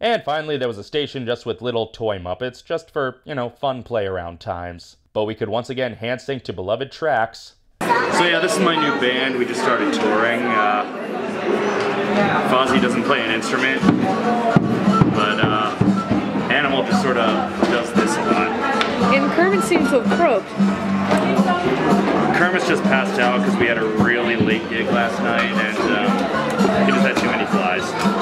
And finally, there was a station just with little toy Muppets, just for, you know, fun play-around times. But we could once again hand-sync to beloved tracks. So yeah, this is my new band. We just started touring. Fozzie doesn't play an instrument, but Animal just sort of does this a lot. And Kermit seems to have croaked. Kermit's just passed out because we had a really late gig last night, and he just had too many flies.